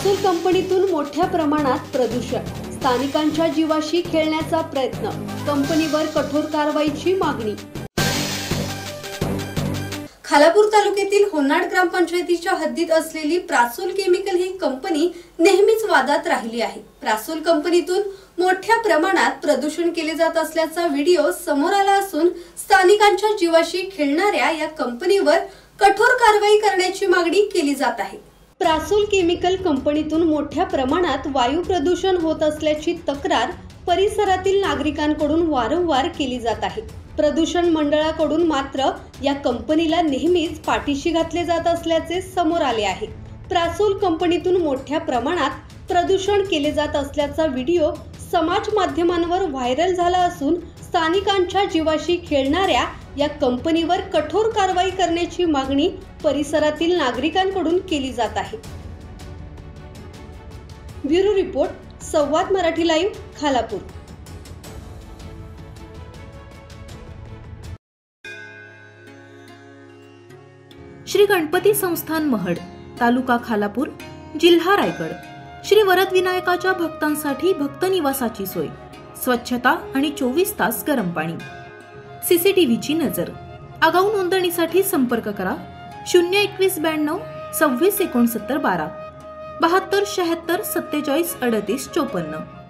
प्रासोल कंपनीतून मोठ्या प्रमाणात प्रदूषण, स्थानिकांच्या जीवाशी खेळण्याचा प्रयत्न, कंपनीवर कठोर कारवाईची मागणी। खालापूर तालुक्यातील होन्नाड ग्रामपंचायतीच्या हद्दीत असलेली प्रासोल केमिकल ही कंपनी नेहमीच वादात राहिली आहे। प्रासोल कंपनीतून मोठ्या प्रमाणात प्रदूषण केले जात असल्याचा व्हिडिओ समोर आला असून स्थानिकांच्या जीवाशी खेळणाऱ्या या कंपनीवर कठोर कारवाई करण्याची मागणी केली जात आहे। प्रासोल केमिकल कंपनीतून मोठ्या प्रमाणात वायू प्रदूषण होत असल्याची तक्रार परिसरातील नागरिकांकडून वारंवार केली जात आहे। प्रदूषण मंडळाकडून मात्र या कंपनीला नेहमीच पाठीशी घातले जात असल्याचे समोर आले आहे। प्रासोल कंपनीतून मोठ्या प्रमाणात प्रदूषण केले जात असल्याचा व्हिडिओ समाज माध्यमांवर व्हायरल झाला असून स्थानिकांच्या जीवाशी खेळणाऱ्या या कंपनीवर कठोर कारवाई करण्याची मागणी परिसरातील नागरिकांकडून केली जात आहे। ब्युरो रिपोर्ट, संवाद मराठी लाईव्ह, खालापूर। श्री गणपती संस्थान महड, तालुका खालापूर, जिल्हा रायगड। श्री वरद विनायकाच्या भक्तांसाठी भक्त निवासाची सोय, स्वच्छता आणि 24 तास गरम पाणी, सीसीटीव्हीची नजर। आगाऊ नोंदणीसाठी संपर्क करा 02192 26 69 12 72 76 47 38 54।